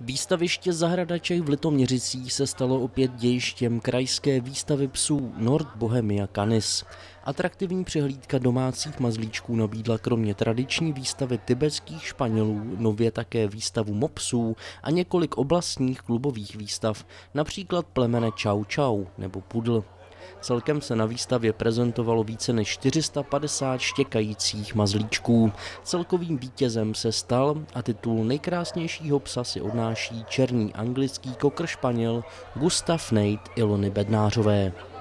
Výstaviště Zahradaček v Litoměřicích se stalo opět dějištěm krajské výstavy psů Nord Bohemia Canis. Atraktivní přehlídka domácích mazlíčků nabídla kromě tradiční výstavy tibetských španělů nově také výstavu mopsů a několik oblastních klubových výstav, například plemene Čau Čau nebo Pudl. Celkem se na výstavě prezentovalo více než 450 štěkajících mazlíčků. Celkovým vítězem se stal a titul nejkrásnějšího psa si odnáší černý anglický kokr španěl Gustav Nate Ilony Bednářové.